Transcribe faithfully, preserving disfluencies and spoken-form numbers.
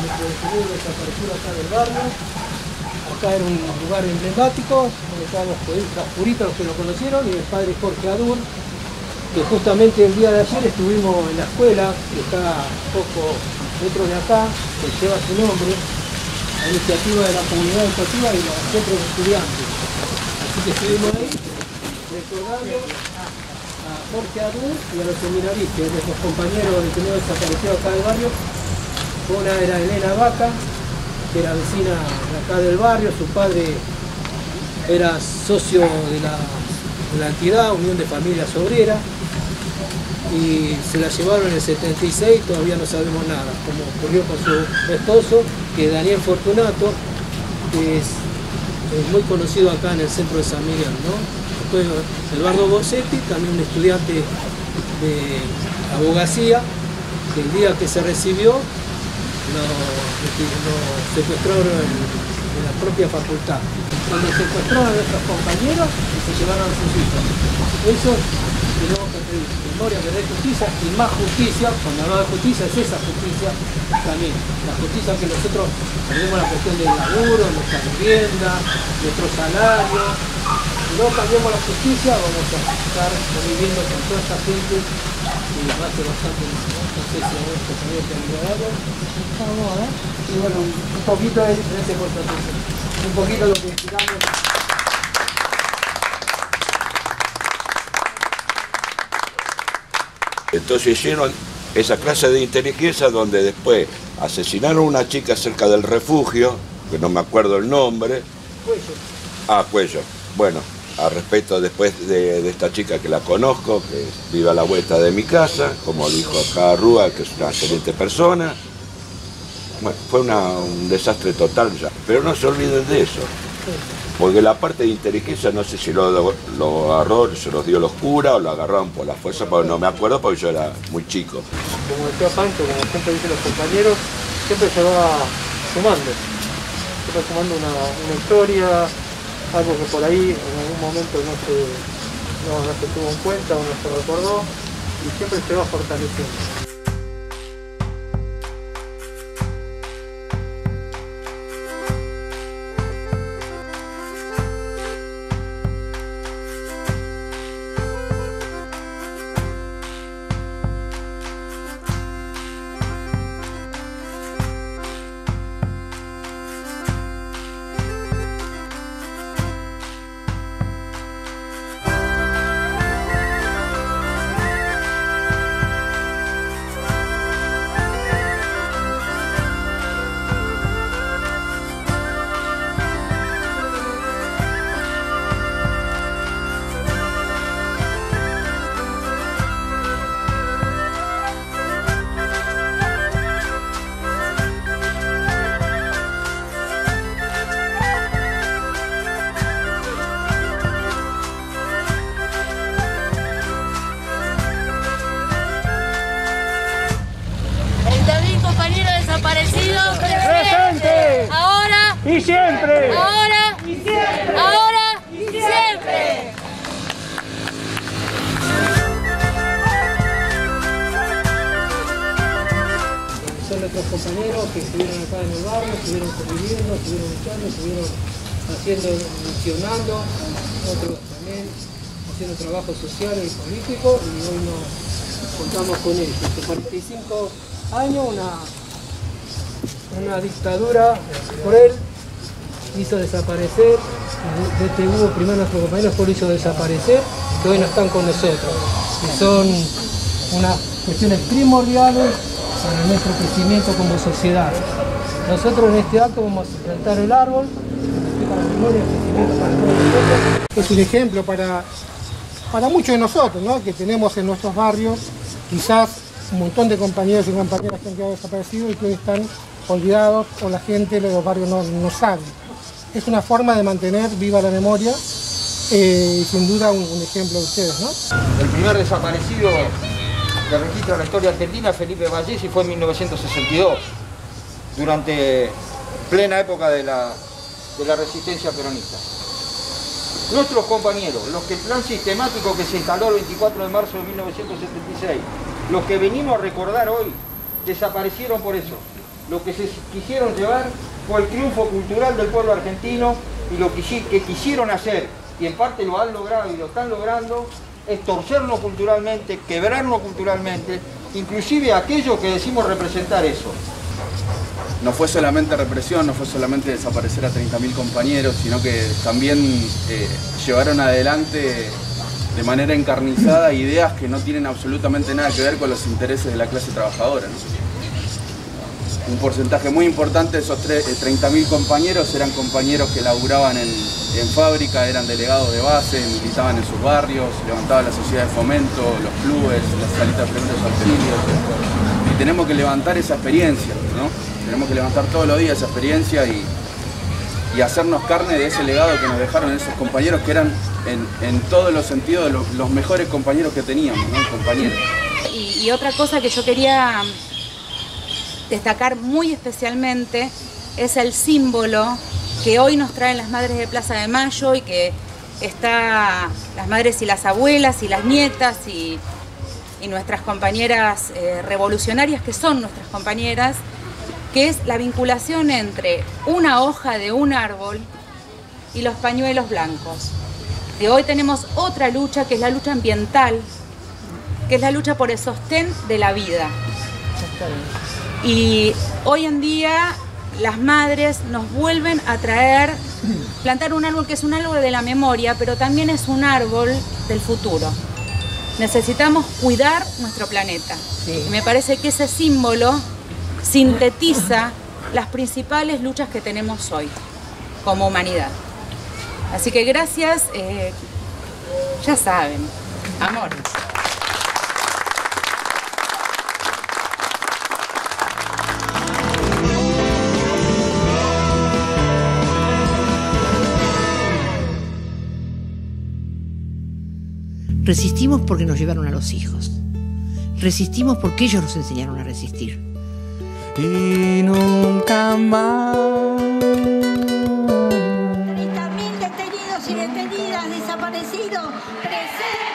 nuestro detenido desaparecido acá del barrio. Acá era un lugar emblemático, donde estaban los puritas, los que lo conocieron, y el padre Jorge Adur, que justamente el día de ayer estuvimos en la escuela, que está a pocos metros de acá, que lleva su nombre, la iniciativa de la comunidad educativa y los centros de estudiantes. Así que estuvimos ahí recordando a Jorge Adur y a los seminaristas, nuestros compañeros detenidos desaparecidos acá del barrio. Una era Elena Vaca, que era vecina de acá del barrio, su padre era socio de la, de la entidad, Unión de Familias Obreras, y se la llevaron en el setenta y seis, todavía no sabemos nada, como ocurrió con su esposo, que es Daniel Fortunato, que es, es muy conocido acá en el centro de San Miguel, ¿no? Después Eduardo Bossetti, también un estudiante de abogacía, que el día que se recibió lo, lo secuestraron en, en la propia facultad. Cuando secuestraron a nuestros compañeros, se llevaron a sus hijos. Eso tenemos que pedir memoria, verdad y justicia, y más justicia. Cuando hablamos de justicia, es esa justicia también. La justicia que nosotros tenemos, la cuestión del laburo, nuestra vivienda, nuestro salario. Si no cambiamos la justicia, vamos a estar conviviendo con toda esta gente y va a ser bastante, no sé si a vos te podría tener algo. Vamos a ver. Y bueno, un poquito de ese porcentaje. Un poquito lo que explicamos. Entonces hicieron esa clase de inteligencia donde después asesinaron a una chica cerca del refugio, que no me acuerdo el nombre. Cuello. Ah, Cuello. Bueno, al respecto después de, de esta chica que la conozco, que vive a la vuelta de mi casa, como dijo acá Rúa, que es una excelente persona. Bueno, fue una, un desastre total ya, pero no se olviden de eso. Porque la parte de inteligencia, no sé si lo, lo agarró, se los dio los curas o lo agarraron por la fuerza, pero no me acuerdo porque yo era muy chico. Como decía Pancho, como siempre dicen los compañeros, siempre se va sumando. Siempre sumando una, una historia, algo que por ahí en algún momento no se, no, no se tuvo en cuenta o no se recordó, y siempre se va fortaleciendo. Presente. Ahora. Y siempre. Ahora. Y siempre. Ahora. Y siempre. Son nuestros compañeros que estuvieron acá en el barrio, estuvieron conviviendo, estuvieron luchando, estuvieron haciendo, misionando, otros también haciendo trabajo social y político, y hoy nos contamos con ellos. Hace cuarenta y cinco años, una Una dictadura cruel hizo desaparecer, detuvo primero a nuestros compañeros, después lo hizo desaparecer, que hoy no están con nosotros. Y son unas cuestiones primordiales para nuestro crecimiento como sociedad. Nosotros en este acto vamos a plantar el árbol, para memoria y crecimiento para todos nosotros. Es un ejemplo para, para muchos de nosotros, ¿no? Que tenemos en nuestros barrios quizás un montón de compañeros y compañeras que han quedado desaparecidos y que hoy están olvidados o la gente de los barrios no, no sabe. Es una forma de mantener viva la memoria eh, y sin duda un, un ejemplo de ustedes, ¿no? El primer desaparecido que registra la historia argentina, Felipe Vallesi, fue en mil novecientos sesenta y dos, durante plena época de la, de la resistencia peronista. Nuestros compañeros, los que el plan sistemático que se instaló el veinticuatro de marzo de mil novecientos setenta y seis, los que venimos a recordar hoy, desaparecieron por eso. lo que se quisieron llevar fue el triunfo cultural del pueblo argentino y lo que, que quisieron hacer, y en parte lo han logrado y lo están logrando, es torcernos culturalmente, quebrarnos culturalmente, inclusive aquellos que decimos representar eso. No fue solamente represión, no fue solamente desaparecer a treinta mil compañeros, sino que también eh, llevaron adelante de manera encarnizada ideas que no tienen absolutamente nada que ver con los intereses de la clase trabajadora, ¿no? Un porcentaje muy importante de esos treinta mil compañeros eran compañeros que laburaban en, en fábrica, eran delegados de base, militaban en sus barrios, levantaban la sociedad de fomento, los clubes, las salitas de primeros auxilios. Y tenemos que levantar esa experiencia, ¿no? Tenemos que levantar todos los días esa experiencia y, y hacernos carne de ese legado que nos dejaron esos compañeros que eran en, en todos los sentidos de los, los mejores compañeros que teníamos, ¿no? Compañeros. Y, y otra cosa que yo quería destacar muy especialmente es el símbolo que hoy nos traen las madres de Plaza de Mayo y que está las madres y las abuelas y las nietas y, y nuestras compañeras eh, revolucionarias que son nuestras compañeras, que es la vinculación entre una hoja de un árbol y los pañuelos blancos. De hoy tenemos otra lucha, que es la lucha ambiental, que es la lucha por el sostén de la vida. Y hoy en día las madres nos vuelven a traer, plantar un árbol que es un árbol de la memoria, pero también es un árbol del futuro. Necesitamos cuidar nuestro planeta. Sí. Y me parece que ese símbolo sintetiza las principales luchas que tenemos hoy como humanidad. Así que gracias, eh, ya saben, amor. Resistimos porque nos llevaron a los hijos. Resistimos porque ellos nos enseñaron a resistir. Y nunca más. treinta mil detenidos y detenidas, desaparecidos, presentes.